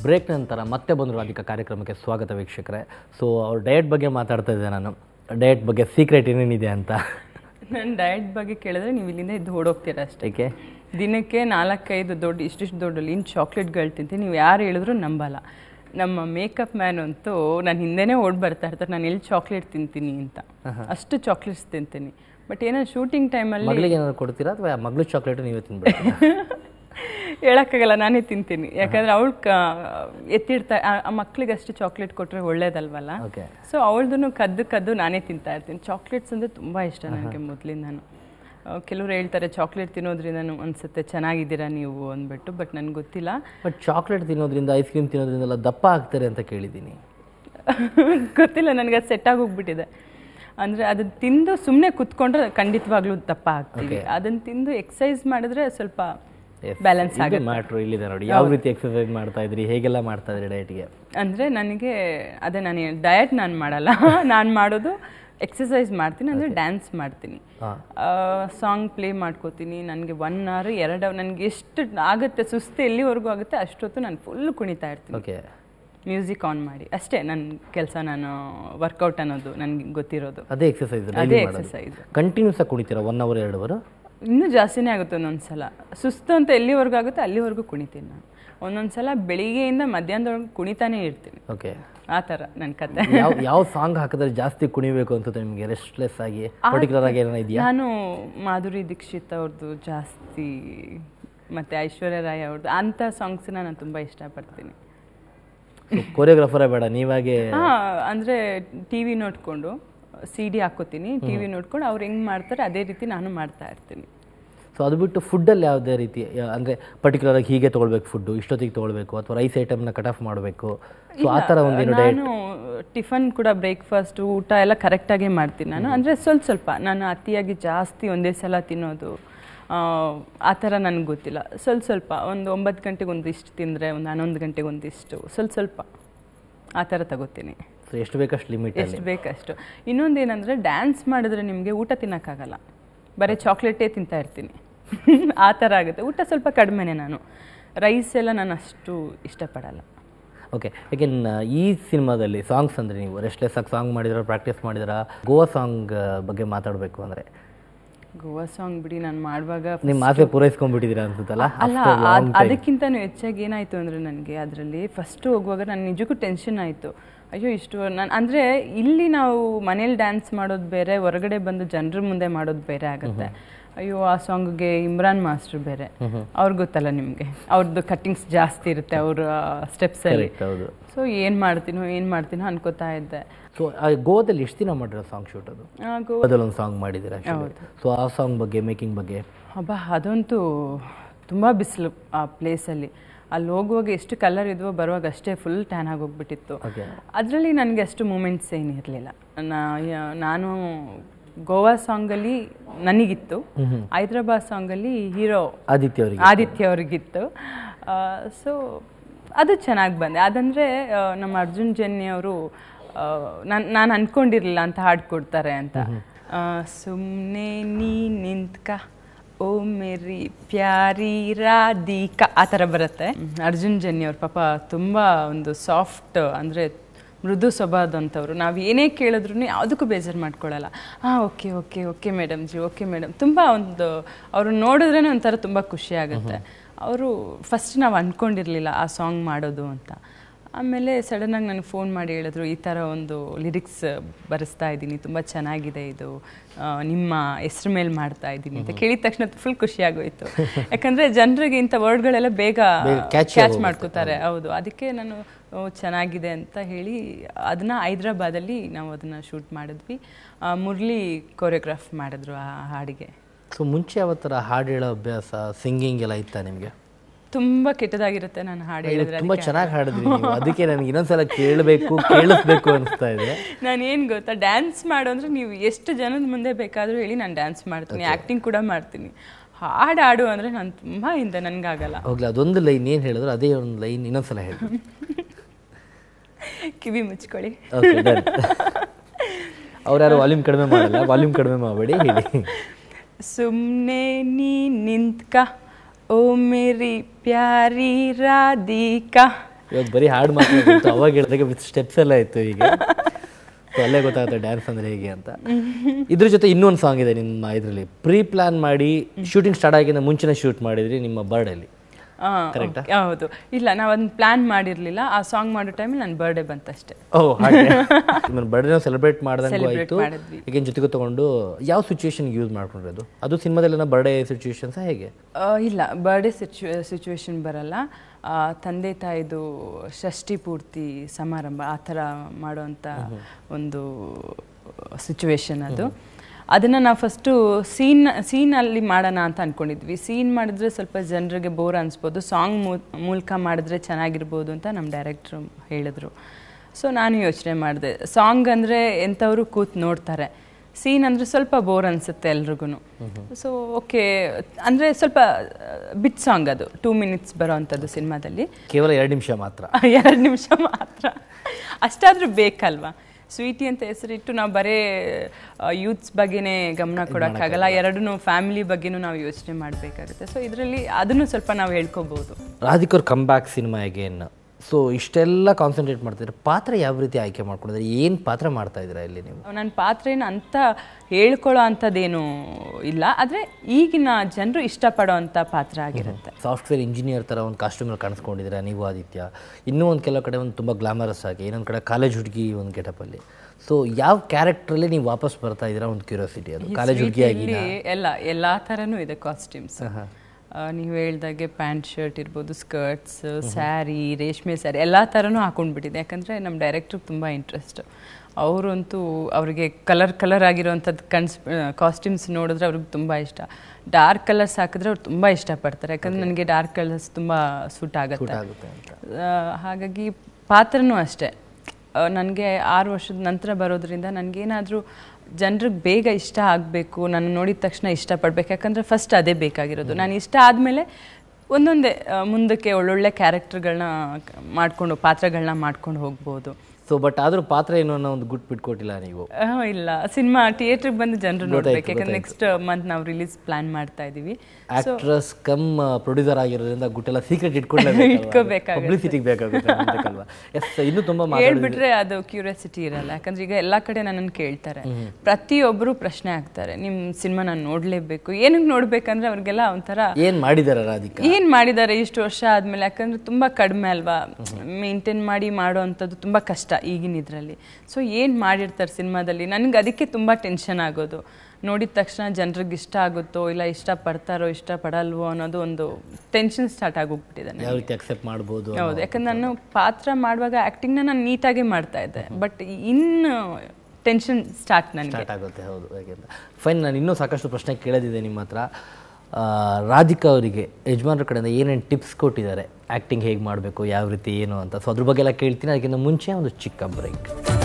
Break ನಂತರ ಮತ್ತೆ ಬಂದರು ರಾಧಿಕಾ ಕಾರ್ಯಕ್ರಮಕ್ಕೆ ಸ್ವಾಗತ ವೀಕ್ಷಕರೇ. ಸೊ ಅವ್ರ ಡಯಟ್ ಬಗ್ಗೆ ಮಾತಾಡ್ತಾ ಇದ್ದೆ ನಾನು. ಡಯಟ್ ಬಗ್ಗೆ ಸೀಕ್ರೆಟ್ ಏನೇನಿದೆ ಅಂತ. ನನ್ನ ಡಯಟ್ ಬಗ್ಗೆ ಕೇಳಿದ್ರೆ ನೀವು ಇಲ್ಲಿಂದ ಎದ್ದು ಓಡೋಗ್ತೀರಾ ಅಷ್ಟೇ. ದಿನಕ್ಕೆ 4-5 ದೊಡ್ಡ ಇಷ್ಟಿಷ್ಟು ದೊಡ್ಡ ಲೀನ್ ಚಾಕ್ಲೇಟ್ಗಳು ತಿಂತೀನಿ. ನೀವು ಯಾರು ಹೇಳಿದ್ರು ನಂಬಲ್ಲ. ನಮ್ಮ ಮೇಕಪ್ ಮ್ಯಾನ್ ಅಂತೂ ನಾನು ಹಿಂದೆನೇ ಓಡಿ ಬರ್ತಾ ಇರ್ತಾರೆ, ನಾನು ಎಲ್ಲಿ ಚಾಕ್ಲೇಟ್ ತಿಂತೀನಿ ಅಂತ. ಅಷ್ಟು ಚಾಕ್ಲೇಟ್ಸ್ ತಿಂತೀನಿ. ಬಟ್ ಏನೋ ಶೂಟಿಂಗ್ ಟೈಮಲ್ಲಿ ಮಗಳಿಗೆ ಏನಾದ್ರು ಕೊಡ್ತೀರಾ ಅಥವಾ ಮಗಳು ಚಾಕ್ಲೇಟು ನೀವೇ ತಿನ್ಬೇಕು? ಹೇಳೋಕ್ಕಾಗಲ್ಲ, ನಾನೇ ತಿಂತೀನಿ. ಯಾಕಂದರೆ ಅವಳು ಎತ್ತಿಡ್ತಾ ಆ ಮಕ್ಳಿಗೆ ಅಷ್ಟು ಚಾಕ್ಲೇಟ್ ಕೊಟ್ಟರೆ ಒಳ್ಳೇದಲ್ವಲ್ಲ. ಸೊ ಅವಳದನ್ನು ಕದ್ದು ನಾನೇ ತಿಂತಾ ಇರ್ತೀನಿ. ಚಾಕ್ಲೇಟ್ಸ್ ಅಂದರೆ ತುಂಬ ಇಷ್ಟ ನನಗೆ ಮೊದಲಿಂದ. ನಾನು ಕೆಲವರು ಹೇಳ್ತಾರೆ ಚಾಕ್ಲೇಟ್ ತಿನ್ನೋದ್ರಿಂದ ಅನಿಸುತ್ತೆ ಚೆನ್ನಾಗಿದ್ದೀರಾ ನೀವು ಅಂದ್ಬಿಟ್ಟು, ಬಟ್ ನನಗೆ ಗೊತ್ತಿಲ್ಲ. ಬಟ್ ಚಾಕ್ಲೇಟ್ ತಿನ್ನೋದ್ರಿಂದ ಐಸ್ ಕ್ರೀಮ್ ತಿನ್ನೋದ್ರಿಂದೆಲ್ಲ ದಪ್ಪ ಆಗ್ತಾರೆ ಅಂತ ಕೇಳಿದ್ದೀನಿ. ಗೊತ್ತಿಲ್ಲ, ನನಗೆ ಅದು ಸೆಟ್ ಆಗೋಗ್ಬಿಟ್ಟಿದೆ. ಅಂದರೆ ಅದನ್ನು ತಿಂದು ಸುಮ್ಮನೆ ಕುತ್ಕೊಂಡ್ರೆ ಖಂಡಿತವಾಗ್ಲೂ ದಪ್ಪ ಆಗ್ತೀವಿ. ಅದನ್ನು ತಿಂದು ಎಕ್ಸಸೈಸ್ ಮಾಡಿದ್ರೆ ಸ್ವಲ್ಪ ಬ್ಯಾಲೆನ್ಸ್ ಆಗುತ್ತೆ. ಮ್ಯಾಟ್ರು ಇಲ್ಲಿದೆ ನೋಡಿ, ಯಾವ ರೀತಿ ಎಕ್ಸಸೈಸ್ ಮಾಡ್ತಾ ಇದ್ರಿ, ಹೇಗೆಲ್ಲ ಮಾಡ್ತಾ ಇದ್ರಿ ಡಯಟ್ಗೆ? ಅಂದರೆ ನನಗೆ ಅದೇ, ನಾನು ಡಯಟ್ ನಾನು ಮಾಡಲ್ಲ. ನಾನು ಮಾಡೋದು ಎಕ್ಸಸೈಸ್ ಮಾಡ್ತೀನಿ, ಅಂದರೆ ಡ್ಯಾನ್ಸ್ ಮಾಡ್ತೀನಿ, ಸಾಂಗ್ ಪ್ಲೇ ಮಾಡ್ಕೋತೀನಿ. ನನಗೆ 1 hour 2 hour ನನಗೆ ಎಷ್ಟು ಆಗುತ್ತೆ, ಸುಸ್ತು ಎಲ್ಲಿವರೆಗೂ ಆಗುತ್ತೆ ಅಷ್ಟೊತ್ತು ನಾನು ಫುಲ್ ಕುಣಿತಾ ಇರ್ತೀನಿ, ಮ್ಯೂಸಿಕ್ ಆನ್ ಮಾಡಿ. ಅಷ್ಟೇ ನನ್ನ ಕೆಲಸ. ನಾನು ವರ್ಕೌಟ್ ಅನ್ನೋದು ನನಗೆ ಗೊತ್ತಿರೋದು ಅದೇ ಎಕ್ಸಸೈಸ್. ಅದೇ ಎಕ್ಸಸೈಸ್. ಕಂಟಿನ್ಯೂಸ್ ಆಗಿ ಕುಣಿತೀರಾ 1 hour 2 hour? ಇನ್ನೂ ಜಾಸ್ತಿನೇ ಆಗುತ್ತೆ. ಒಂದೊಂದು ಸಲ ಸುಸ್ತು ಅಂತ ಎಲ್ಲಿವರೆಗೂ ಆಗುತ್ತೆ ಅಲ್ಲಿವರೆಗೂ ಕುಣಿತೀನಿ ನಾನು. ಒಂದೊಂದು ಸಲ ಬೆಳಿಗ್ಗೆಯಿಂದ ಮಧ್ಯಾಹ್ನದೊಳಗೆ ಕುಣಿತಾನೇ ಇರ್ತೀನಿ. ಆ ಥರ ನನ್ನ ಕತೆ. ಯಾವ ಸಾಂಗ್ ಹಾಕಿದ್ರೆ ಜಾಸ್ತಿ ಕುಣಿಬೇಕು ಅನ್ಸುತ್ತೆ ನಿಮಗೆ, ರೆಸ್ಟ್ಲೆಸ್ ಆಗಿ ಪರ್ಟಿಕ್ಯುಲರ್ ಆಗಿ ಏನೋ ಇದೆಯಾ? ನಾನು ಮಾಧುರಿ ದೀಕ್ಷಿತ್ ಅವ್ರದ್ದು ಜಾಸ್ತಿ, ಮತ್ತು ಐಶ್ವರ್ಯ ರಾಯ್ ಅವ್ರದ್ದು ಅಂಥ ಸಾಂಗ್ಸನ್ನ ನಾನು ತುಂಬ ಇಷ್ಟಪಡ್ತೀನಿ. ಕೊರಿಯೋಗ್ರಾಫರೇ ಬೇಡ, ನೀವಾಗೆ? ಅಂದರೆ ಟಿ ವಿ ನೋಡಿಕೊಂಡು CD ಹಾಕೋತೀನಿ, ಟಿ ವಿ ನೋಡ್ಕೊಂಡು ಅವ್ರು ಹೆಂಗೆ ಮಾಡ್ತಾರೆ ಅದೇ ರೀತಿ ನಾನು ಮಾಡ್ತಾ ಇರ್ತೀನಿ. ಸೊ ಅದು ಬಿಟ್ಟು ಫುಡ್ಡಲ್ಲಿ ಯಾವುದೇ ರೀತಿ ಅಂದರೆ ಪರ್ಟಿಕ್ಯುಲರ್ ಆಗಿ ಹೀಗೆ ತೊಗೊಳ್ಬೇಕು ಫುಡ್ಡು, ಇಷ್ಟೊತ್ತಿಗೆ ತೊಗೊಳ್ಬೇಕು ಅಥವಾ ರೈಸ್ ಐಟಮ್ನ ಕಟ್ ಆಫ್ ಮಾಡಬೇಕು, ಸೊ ಆ ಥರ ಒಂದೇನು ಡಯಟ್? ನಾನು ಟಿಫನ್ ಕೂಡ ಬ್ರೇಕ್ಫಾಸ್ಟು ಊಟ ಎಲ್ಲ ಕರೆಕ್ಟಾಗೇ ಮಾಡ್ತೀನಿ ನಾನು. ಅಂದರೆ ಸ್ವಲ್ಪ ನಾನು ಅತಿಯಾಗಿ ಜಾಸ್ತಿ ಒಂದೇ ಸಲ ತಿನ್ನೋದು ಆ ಥರ ನನಗೆ ಗೊತ್ತಿಲ್ಲ. ಸ್ವಲ್ಪ ಒಂದು 9 ಗಂಟೆಗೆ ಒಂದಿಷ್ಟು ತಿಂದರೆ, ಒಂದು 11 ಗಂಟೆಗೆ ಒಂದಿಷ್ಟು ಸ್ವಲ್ಪ ಆ ಥರ ತಗೋತೀನಿ. ಸೊ ಎಷ್ಟು ಬೇಕಷ್ಟು ಲಿಮಿಟ್, ಎಷ್ಟು ಬೇಕಷ್ಟು. ಇನ್ನೊಂದು ಏನಂದರೆ ಡ್ಯಾನ್ಸ್ ಮಾಡಿದ್ರೆ ನಿಮಗೆ ಊಟ ತಿನ್ನೋಕ್ಕಾಗಲ್ಲ, ಬರೀ ಚಾಕ್ಲೇಟೇ ತಿಂತಾ ಇರ್ತೀನಿ. ಆ ಥರ ಆಗುತ್ತೆ. ಊಟ ಸ್ವಲ್ಪ ಕಡಿಮೆನೇ. ನಾನು ರೈಸ್ ಎಲ್ಲ ನಾನು ಅಷ್ಟು ಇಷ್ಟಪಡಲ್ಲ. ಓಕೆ. ಯಾಕೆಂದ್ರೆ ಈ ಸಿನಿಮಾದಲ್ಲಿ ಸಾಂಗ್ಸ್ ಅಂದರೆ ನೀವು ರೆಸ್ಟ್ಲೆಸ್ ಆಗಿ ಸಾಂಗ್ ಮಾಡಿದ್ರೆ, ಪ್ರಾಕ್ಟೀಸ್ ಮಾಡಿದ್ರೆ, ಗೋವಾ ಸಾಂಗ್ ಬಗ್ಗೆ ಮಾತಾಡಬೇಕು ಅಂದರೆ? ಗೋವಾ ಸಾಂಗ್ ಬಿಡಿ, ನಾನು ಮಾಡುವಾಗ ನಿಮ್ಮ ಆಸೆ ಪೂರೈಸ್ಕೊಂಡ್ಬಿಟ್ಟಿದ್ದೀರಾ ಅನ್ಸುತ್ತಲ್ಲ? ಅಲ್ಲ, ಅದಕ್ಕಿಂತನೂ ಹೆಚ್ಚಾಗಿ ಏನಾಯಿತು ಅಂದರೆ ನನಗೆ ಅದರಲ್ಲಿ ಫಸ್ಟು ಹೋಗುವಾಗ ನಾನು ನಿಜಕ್ಕೂ ಟೆನ್ಷನ್ ಆಯಿತು. ಅಯ್ಯೋ ಇಷ್ಟು ನಾನು ಅಂದರೆ ಇಲ್ಲಿ ನಾವು ಮನೇಲಿ ಡ್ಯಾನ್ಸ್ ಮಾಡೋದು ಬೇರೆ, ಹೊರಗಡೆ ಬಂದು ಜನರ ಮುಂದೆ ಮಾಡೋದು ಬೇರೆ ಆಗುತ್ತೆ. ಅಯ್ಯೋ ಆ ಸಾಂಗ್ಗೆ ಇಮ್ರಾನ್ ಮಾಸ್ಟರ್ ಬೇರೆ, ಅವ್ರಿಗೆ ಗೊತ್ತಲ್ಲ ನಿಮಗೆ, ಅವ್ರದ್ದು ಕಟ್ಟಿಂಗ್ಸ್ ಜಾಸ್ತಿ ಇರುತ್ತೆ ಅವ್ರ ಸ್ಟೆಪ್ಸಲ್ಲಿ. ಸೊ ಏನು ಮಾಡ್ತೀನೋ ಅನ್ಕೋತಾ ಇದ್ದೆ. ಸೊ ಗೋವಾದಲ್ಲಿ ಎಷ್ಟು ದಿನ ಮಾಡಿರೋ ಸಾಂಗ್ ಶೂಟ್? ಅದು ಗೋವಾದಲ್ಲಿ ಒಂದು ಸಾಂಗ್ ಮಾಡಿದ್ದೀರಾ. ಸೊ ಆ ಸಾಂಗ್ ಬಗ್ಗೆ, ಮೇಕಿಂಗ್ ಬಗ್ಗೆ? ಹಬ್ಬ, ಅದಂತೂ ತುಂಬ ಬಿಸಿಲು ಆ ಪ್ಲೇಸಲ್ಲಿ. ಅಲ್ಲಿ ಹೋಗುವಾಗ ಎಷ್ಟು ಕಲರ್ ಇದ್ವೋ ಬರುವಾಗ ಅಷ್ಟೇ ಫುಲ್ ಟ್ಯಾನ್ ಆಗೋಗ್ಬಿಟ್ಟಿತ್ತು. ಅದರಲ್ಲಿ ನನಗೆ ಅಷ್ಟು ಮೂಮೆಂಟ್ಸ್ ಏನಿರಲಿಲ್ಲ. ನಾನು ಗೋವಾ ಸಾಂಗಲ್ಲಿ ನನಗಿತ್ತು, ಹೈದ್ರಾಬಾದ್ ಸಾಂಗಲ್ಲಿ ಹೀರೋ ಆದಿತ್ಯ ಅವ್ರಿಗಿತ್ತು. ಸೊ ಅದು ಚೆನ್ನಾಗಿ ಬಂದೆ. ಅದಂದರೆ ನಮ್ಮ ಅರ್ಜುನ್ ಜನ್ಯ ಅವರು ನಾನು ಅಂದ್ಕೊಂಡಿರಲಿಲ್ಲ ಅಂತ ಹಾಡು ಕೊಡ್ತಾರೆ ಅಂತ. ಸುಮ್ಮನೆ ನೀ ನಿಂತ್ಕ ಓ ಮೇರಿ ಪ್ಯಾರಿ ರಾಧಿಕಾ ಆ ಥರ ಬರುತ್ತೆ. ಅರ್ಜುನ್ ಜನ್ಯ ಅವ್ರ ಪಾಪ ತುಂಬ ಒಂದು ಸಾಫ್ಟ್, ಅಂದರೆ ಮೃದು ಸ್ವಭಾವದಂಥವ್ರು. ನಾವು ಏನೇ ಕೇಳಿದ್ರು ಯಾವುದಕ್ಕೂ ಬೇಜಾರು ಮಾಡ್ಕೊಳ್ಳಲ್ಲ. Okay okay okay madam ji, okay madam. ತುಂಬ ಒಂದು ಅವ್ರು ನೋಡಿದ್ರೇ ಒಂಥರ ತುಂಬ ಖುಷಿ ಆಗುತ್ತೆ. ಅವರು ಫಸ್ಟ್ ನಾವು ಅಂದ್ಕೊಂಡಿರಲಿಲ್ಲ ಆ ಸಾಂಗ್ ಮಾಡೋದು ಅಂತ. ಆಮೇಲೆ ಸಡನ್ನಾಗಿ ನನಗೆ ಫೋನ್ ಮಾಡಿ ಹೇಳಿದ್ರು, ಈ ಥರ ಒಂದು ಲಿರಿಕ್ಸ್ ಬರೆಸ್ತಾ ಇದ್ದೀನಿ, ತುಂಬ ಚೆನ್ನಾಗಿದೆ ಇದು, ನಿಮ್ಮ ಹೆಸ್ರ ಮೇಲೆ ಮಾಡ್ತಾ ಇದ್ದೀನಿ ಅಂತ ಕೇಳಿದ ತಕ್ಷಣ ಫುಲ್ ಖುಷಿಯಾಗೋಯ್ತು. ಯಾಕಂದರೆ ಜನರಿಗೆ ಇಂಥ ವರ್ಡ್ಗಳೆಲ್ಲ ಬೇಗ ಕ್ಯಾಚ್ ಮಾಡ್ಕೋತಾರೆ. ಹೌದು, ಅದಕ್ಕೆ ನಾನು ಚೆನ್ನಾಗಿದೆ ಅಂತ ಹೇಳಿ ಅದನ್ನು ಹೈದ್ರಾಬಾದಲ್ಲಿ ನಾವು ಅದನ್ನು ಶೂಟ್ ಮಾಡಿದ್ವಿ. ಮುರಳಿ ಕೊರಿಯೋಗ್ರಾಫ್ ಮಾಡಿದ್ರು ಆ ಹಾಡಿಗೆ. ಸೊ ಮುಂಚೆ ಯಾವ ಥರ ಹಾಡು ಹೇಳೋ ಅಭ್ಯಾಸ, ಸಿಂಗಿಂಗ್ ಎಲ್ಲ ಇತ್ತಾ ನಿಮಗೆ? ತುಂಬ ಕೆಟ್ಟದಾಗಿರುತ್ತೆ ನಾನು ಹಾಡು ಹೇಳಿದ್ರೆ. ತುಂಬ ಚೆನ್ನಾಗಿ ಹಾಡಿದ್ರಿ ನೀವು, ಅದಕ್ಕೆ ನನಗೆ ಇನ್ನೊಂದ್ಸಲ ಕೇಳಿಸ್ಬೇಕು ಅನಿಸ್ತಾ ಇದೆ. ನಾನೇನು ಗೊತ್ತಾ, ಡ್ಯಾನ್ಸ್ ಮಾಡು ಅಂದರೆ ನೀವು ಎಷ್ಟು ಜನದ ಮುಂದೆ ಬೇಕಾದರೂ ಹೇಳಿ ನಾನು ಡ್ಯಾನ್ಸ್ ಮಾಡ್ತೀನಿ, ಆ್ಯಕ್ಟಿಂಗ್ ಕೂಡ ಮಾಡ್ತೀನಿ. ಹಾಡು ಅಂದರೆ ನಾನು ತುಂಬ ಹಿಂದೆ, ನನಗಾಗಲ್ಲ. ಹೋಗ್ಲಿ, ಅದೊಂದು ಲೈನ್ ಏನು ಹೇಳಿದ್ರು ಅದೇ ಒಂದು ಲೈನ್ ಇನ್ನೊಂದ್ಸಲ ಹೇಳಿ. ಕಿವಿ ಮುಚ್ಕೊಳ್ಳಿ. ಅವ್ರು ಯಾರು ವಾಲ್ಯೂಮ್ ಕಡಿಮೆ ಮಾಡಲ್ಲ, ವಾಲ್ಯೂಮ್ ಕಡಿಮೆ ಮಾಡಬೇಡಿ, ಹೇಳಿ. ಸುಮ್ಮನೆ ನೀ ನಿಂತ್ಕ ಓ ಮೇರಿ ಪ್ಯಾರಿ ರಾಧಿಕಾ ಇವಾಗ ಬರೀ ಹಾಡು ಮಾತ್ರ ಅವಾಗ ಹೇಳಿದಾಗ ವಿತ್ ಸ್ಟೆಪ್ಸ್ ಎಲ್ಲ ಇತ್ತು ಈಗ. ಸೊ ಅಲ್ಲೇ ಗೊತ್ತಾಗುತ್ತೆ ಡ್ಯಾನ್ಸ್ ಅಂದರೆ ಹೇಗೆ ಅಂತ. ಇದ್ರ ಜೊತೆ ಇನ್ನೊಂದು ಸಾಂಗ್ ಇದೆ ನಿಮ್ಮ ಇದರಲ್ಲಿ, ಪ್ರೀ ಪ್ಲಾನ್ ಮಾಡಿ ಶೂಟಿಂಗ್ ಸ್ಟಾರ್ಟ್ ಆಗಿಂದ ಮುಂಚೆನೇ ಶೂಟ್ ಮಾಡಿದ್ರಿ ನಿಮ್ಮ ಬರ್ಡೇಲಿ, ಕರೆಕ್ಟಾ? ಹೌದು. ಇಲ್ಲ, ನಾವು ಅದನ್ನ ಪ್ಲಾನ್ ಮಾಡಿರಲಿಲ್ಲ. ಆ ಸಾಂಗ್ ಮಾಡೋ ಟೈಮಲ್ಲಿ ನನ್ನ ಬರ್ಡೇ ಬಂತಷ್ಟೇ. ಓಹ್ ಹಾಗೆ ನಿಮ್ಮ ಬರ್ಡೇನ ಸೆಲೆಬ್ರೇಟ್ ಮಾಡ್ದಂಗೂ ಆಯಿತು. ಈಗೇನು ಜೊತೆಗೆ ತೊಗೊಂಡು ಯಾವ ಸಿಚುವೇಶನ್ಗೆ ಯೂಸ್ ಮಾಡ್ಕೊಂಡ್ರೆ ಅದು ಸಿನಿಮಾದಲ್ಲೆಲ್ಲ ಬರ್ಡೇ ಸಿಚುವೇಶನ್ಸ ಹೇಗೆ? ಇಲ್ಲ, ಬರ್ಡೇ ಸಿಚುವೇಶನ್ ಬರಲ್ಲ. ತಂದೆ ತಾಯಿದು ಷಷ್ಠಿ ಪೂರ್ತಿ ಸಮಾರಂಭ ಆ ಥರ ಒಂದು ಸಿಚುವೇಶನ್ ಅದು. ಅದನ್ನು ನಾವು ಫಸ್ಟು ಸೀನಲ್ಲಿ ಮಾಡೋಣ ಅಂತ ಅಂದ್ಕೊಂಡಿದ್ವಿ. ಸೀನ್ ಮಾಡಿದ್ರೆ ಸ್ವಲ್ಪ ಜನರಿಗೆ ಬೋರ್ ಅನಿಸ್ಬೋದು, ಸಾಂಗ್ ಮೂಲಕ ಮಾಡಿದ್ರೆ ಚೆನ್ನಾಗಿರ್ಬೋದು ಅಂತ ನಮ್ಮ ಡೈರೆಕ್ಟ್ರು ಹೇಳಿದ್ರು. ಸೊ ನಾನು ಯೋಚನೆ ಮಾಡಿದೆ, ಸಾಂಗ್ ಅಂದರೆ ಎಂಥವರು ಕೂತು ನೋಡ್ತಾರೆ, ಸೀನ್ ಅಂದರೆ ಸ್ವಲ್ಪ ಬೋರ್ ಅನಿಸುತ್ತೆ ಎಲ್ರಿಗೂ. ಸೊ ಓಕೆ ಅಂದರೆ ಸ್ವಲ್ಪ ಬಿಟ್ ಸಾಂಗ್, ಅದು 2 minutes ಬರೋ ಅಂಥದ್ದು ಸಿನಿಮಾದಲ್ಲಿ. ಕೇವಲ 2 ನಿಮಿಷ ಮಾತ್ರ. 2 ನಿಮಿಷ ಮಾತ್ರ, ಅಷ್ಟಾದರೂ ಬೇಕಲ್ವಾ? ಸ್ವೀಟಿ ಅಂತ ಹೆಸರಿಟ್ಟು ನಾವು ಬರೀ ಯೂತ್ಸ್ ಬಗ್ಗೆನೇ ಗಮನ ಕೊಡೋಕ್ಕಾಗಲ್ಲ, ಎರಡೂ ಫ್ಯಾಮಿಲಿ ಬಗ್ಗೆನೂ ನಾವು ಯೋಚನೆ ಮಾಡಬೇಕಾಗುತ್ತೆ. ಸೊ ಇದರಲ್ಲಿ ಅದನ್ನು ಸ್ವಲ್ಪ ನಾವು ಹೇಳ್ಕೊಬೋದು. ರಾಧಿಕಾ ಅವ್ರ come back cinema again. So ಇಷ್ಟೆಲ್ಲ ಕಾನ್ಸಂಟ್ರೇಟ್ ಮಾಡ್ತಿದ್ರೆ ಪಾತ್ರ ಯಾವ ರೀತಿ ಆಯ್ಕೆ ಮಾಡ್ಕೊಂಡಿದ್ರೆ, ಏನು ಪಾತ್ರ ಮಾಡ್ತಾ ಇದ್ದೀರಾ ಇಲ್ಲಿ ನೀವು? ನನ್ನ ಪಾತ್ರ ಏನು ಅಂತ ಹೇಳ್ಕೊಳ್ಳೋ ಅಂಥದ್ದೇನು ಇಲ್ಲ, ಆದರೆ ಈಗಿನ ಜನರು ಇಷ್ಟಪಡೋ ಅಂಥ ಪಾತ್ರ ಆಗಿರುತ್ತೆ. ಸಾಫ್ಟ್ವೇರ್ ಇಂಜಿನಿಯರ್ ಥರ ಒಂದು ಕಾಸ್ಟ್ಯೂಮಲ್ಲಿ ಕಾಣಿಸ್ಕೊಂಡಿದ್ದೀರಾ ನೀವು ಆದಿತ್ಯ. ಇನ್ನೂ ಒಂದು ಕೆಲವು ಕಡೆ ಒಂದು ತುಂಬ ಗ್ಲಾಮರಸ್ ಆಗಿ, ಇನ್ನೊಂದು ಕಡೆ ಕಾಲೇಜ್ ಹುಡುಗಿ ಒಂದು ಗೆಟಪಲ್ಲಿ. ಸೊ ಯಾವ ಕ್ಯಾರೆಕ್ಟ್ರಲ್ಲಿ ನೀವು ವಾಪಸ್ ಬರ್ತಾ ಇದ್ದೀರಾ? ಒಂದು ಕ್ಯೂರಿಯಾಸಿಟಿ, ಅದು ಕಾಲೇಜ್ ಹುಡುಗಿಯಾಗಿ ಎಲ್ಲ ಥರನೂ ಇದೆ ಕಾಸ್ಟ್ಯೂಮ್ಸ್. ನೀವು ಹೇಳ್ದಾಗೆ ಪ್ಯಾಂಟ್ ಶರ್ಟ್ ಇರ್ಬೋದು, ಸ್ಕರ್ಟ್ಸ್, ಸ್ಯಾರಿ, ರೇಷ್ಮೆ ಸ್ಯಾರಿ ಎಲ್ಲ ಥರನೂ ಹಾಕೊಂಡ್ಬಿಟ್ಟಿದೆ. ಯಾಕಂದರೆ ನಮ್ಮ ಡೈರೆಕ್ಟ್ರಿಗೆ ತುಂಬ ಇಂಟ್ರೆಸ್ಟ್. ಅವರಂತೂ ಅವ್ರಿಗೆ ಕಲರ್ ಆಗಿರೋವಂಥದ್ದು ಕಾಸ್ಟ್ಯೂಮ್ಸ್ ನೋಡಿದ್ರೆ ಅವ್ರಿಗೆ ತುಂಬ ಇಷ್ಟ. ಡಾರ್ಕ್ ಕಲರ್ಸ್ ಹಾಕಿದ್ರೆ ಅವ್ರು ತುಂಬ ಇಷ್ಟಪಡ್ತಾರೆ, ಯಾಕಂದರೆ ನನಗೆ ಡಾರ್ಕ್ ಕಲರ್ಸ್ ತುಂಬ ಸೂಟ್ ಆಗುತ್ತೆ. ಹಾಗಾಗಿ ಪಾತ್ರನೂ ಅಷ್ಟೇ, ನನಗೆ 6 ವರ್ಷದ ನಂತರ ಬರೋದ್ರಿಂದ ನನಗೇನಾದರೂ ಜನರಿಗೆ ಬೇಗ ಇಷ್ಟ ಆಗಬೇಕು, ನಾನು ನೋಡಿದ ತಕ್ಷಣ ಇಷ್ಟಪಡಬೇಕು. ಯಾಕಂದರೆ ಫಸ್ಟ್ ಅದೇ ಬೇಕಾಗಿರೋದು. ನಾನು ಇಷ್ಟ ಆದಮೇಲೆ ಒಂದೊಂದೇ ಮುಂದಕ್ಕೆ ಒಳ್ಳೊಳ್ಳೆ ಕ್ಯಾರೆಕ್ಟರ್ಗಳನ್ನ ಪಾತ್ರಗಳನ್ನ ಮಾಡ್ಕೊಂಡು ಹೋಗ್ಬೋದು. ಸೊ ಬಟ್ ಆದರೂ ಪಾತ್ರ ಏನು ಅನ್ನೋ ಒಂದು ಗುಟ್ ಬಿಟ್ಕೊಟ್ಟಿಲ್ಲ ನೀವು? ಇಲ್ಲ, ಸಿನಿಮಾ ಥಿಯೇಟ್ರಿಗೆ ಬಂದು ಜನರು ನೋಡ್ಬೇಕು. ಯಾಕಂದ್ರೆ ನೆಕ್ಸ್ಟ್ ಮಂತ್ ನಾವು ರಿಲೀಸ್ ಪ್ಲಾನ್ ಮಾಡ್ತಾ ಇದೀವಿ. ಆಕ್ಟ್ರೆಸ್ ಕಮ್ ಪ್ರೊಡ್ಯೂಸರ್ ಆಗಿರೋದ್ರಿಂದ ಗುಟ್ಟೆಲ್ಲ ಸೀಕ್ರೆಟ್ ಇಟ್ಕೋಬೇಕಾಗುತ್ತೆ, ಪಬ್ಲಿಸಿಟಿಗೆ ಬೇಕಾಗುತ್ತೆ ಅಲ್ವಾ? ಎಸ್, ಇನ್ನೂ ತುಂಬ ಹೇಳ್ಬಿಟ್ರೆ ಅದು ಕ್ಯೂರಿಯಾಸಿಟಿ ಇರಲ್ಲ. ಯಾಕಂದ್ರೆ ಈಗ ಎಲ್ಲ ಕಡೆ ನನ್ನನ್ನು ಕೇಳ್ತಾರೆ, ಪ್ರತಿಯೊಬ್ಬರು ಪ್ರಶ್ನೆ ಆಗ್ತಾರೆ, ನಿಮ್ಮ ಸಿನಿಮಾ ನಾನು ನೋಡಲೇಬೇಕು. ಏನಕ್ಕೆ ನೋಡ್ಬೇಕಂದ್ರೆ ಅವ್ರಿಗೆಲ್ಲ ಒಂಥರ ಏನು ಮಾಡಿದ್ದಾರೆ ರಾಧಿಕಾ, ಏನು ಮಾಡಿದ್ದಾರೆ ಇಷ್ಟು ವರ್ಷ ಆದಮೇಲೆ. ಯಾಕಂದ್ರೆ ತುಂಬ ಕಡಿಮೆ ಅಲ್ವಾ, ಮೇಂಟೈನ್ ಮಾಡೋ ಅಂಥದ್ದು ತುಂಬ ಕಷ್ಟ ಈಗಿನ ಇದರಲ್ಲಿ. ಸೊ ಏನು ಮಾಡಿರ್ತಾರೆ ಸಿನಿಮಾದಲ್ಲಿ, ನನಗೆ ಅದಕ್ಕೆ ತುಂಬ ಟೆನ್ಷನ್ ಆಗೋದು. ನೋಡಿದ ತಕ್ಷಣ ಜನರಿಗೆ ಇಷ್ಟ ಆಗುತ್ತೋ ಇಲ್ಲ ಇಷ್ಟಪಡ್ತಾರೋ ಇಷ್ಟಪಡಲ್ವೋ ಅನ್ನೋದು ಒಂದು ಟೆನ್ಷನ್ ಸ್ಟಾರ್ಟ್ ಆಗೋಗ್ಬಿಟ್ಟಿದೆ. ಯಾವ ರೀತಿ ಅಕ್ಸೆಪ್ಟ್ ಮಾಡ್ಬೋದು? ಹೌದು, ಯಾಕಂದ್ರೆ ನಾನು ಪಾತ್ರ ಮಾಡುವಾಗ ಆ್ಯಕ್ಟಿಂಗ್ನ ನಾನು ನೀಟಾಗಿ ಮಾಡ್ತಾ ಇದ್ದೆ, ಬಟ್ ಇನ್ನು ಟೆನ್ಷನ್ ಸ್ಟಾರ್ಟ್ ಆಗುತ್ತೆ. ಹೌದು, ಯಾಕೆಂದ್ರೆ ಫೈನ್. ನಾನು ಇನ್ನೂ ಸಾಕಷ್ಟು ಪ್ರಶ್ನೆ ಕೇಳೋದಿದೆ ನಿಮ್ಮ ಹತ್ರ. ರಾಧಿಕಾ ಅವರಿಗೆ ಯಜಮಾನ್ರ ಕಡೆಯಿಂದ ಏನೇನು ಟಿಪ್ಸ್ ಕೊಟ್ಟಿದ್ದಾರೆ, ಆ್ಯಕ್ಟಿಂಗ್ ಹೇಗೆ ಮಾಡಬೇಕು, ಯಾವ ರೀತಿ ಏನು ಅಂತ. ಸೊ ಅದ್ರ ಬಗ್ಗೆ ಎಲ್ಲ ಕೇಳ್ತೀನಿ. ಅದಕ್ಕಿಂತ ಮುಂಚೆ ಒಂದು ಚಿಕ್ಕ ಬ್ರೇಕ್.